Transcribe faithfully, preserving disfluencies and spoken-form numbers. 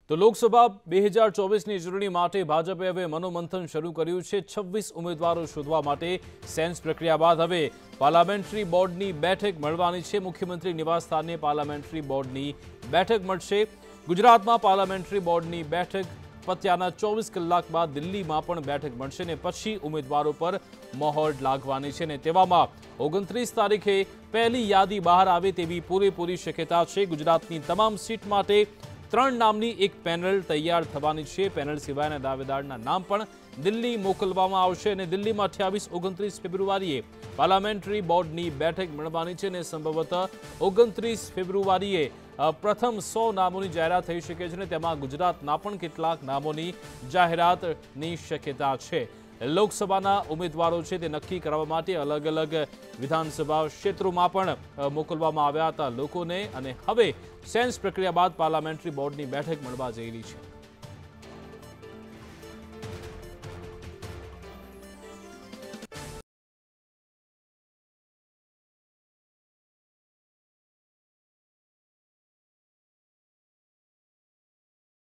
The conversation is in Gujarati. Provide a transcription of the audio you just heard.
તો લોકસભા બે હજાર ચોવીસની ચૂંટણી માટે ભાજપે હવે મનોમંથન શરૂ કર્યું છે। છવ્વીસ ઉમેદવારો શોધવા માટે સેન્સ પ્રક્રિયા બાદ હવે પાર્લામેન્ટરી બોર્ડની બેઠક મળવાની છે। મુખ્યમંત્રી નિવાસસ્થાને પાર્લામેન્ટરી બોર્ડની બેઠક મળશે। ગુજરાતમાં પાર્લામેન્ટરી બોર્ડની બેઠક પત્યાના ચોવીસ કલાક બાદ દિલ્હીમાં પણ બેઠક મળશે ને પછી ઉમેદવારો પર મહોર લાગવાની છે ને તેવામાં ઓગણત્રીસ તારીખે પહેલી યાદી બહાર આવે તેવી પૂરેપૂરી શક્યતા છે। ગુજરાતની તમામ સીટ માટે ત્રણ નામની એક પેનલ તૈયાર થવાની છે। પેનલ સિવાયના દાવેદારના નામ પણ દિલ્હી મોકલવામાં આવશે અને દિલ્હીમાં અઠ્યાવીસ ઓગણત્રીસ ફેબ્રુઆરીએ પાર્લામેન્ટરી બોર્ડની બેઠક મળવાની છે અને સંભવતઃ ઓગણત્રીસ ફેબ્રુઆરીએ પ્રથમ સો નામોની જાહેરાત થઈ શકે છે અને તેમાં ગુજરાતના પણ કેટલાક નામોની જાહેરાતની શક્યતા છે। લોકસભાના ઉમેદવારો છે તે નક્કી કરવા માટે અલગ અલગ વિધાનસભા ક્ષેત્રોમાં પણ મોકલવામાં આવ્યા હતા લોકોને અને હવે સેન્સ પ્રક્રિયા બાદ પાર્લામેન્ટરી બોર્ડની બેઠક મળવા જઈ રહી છે।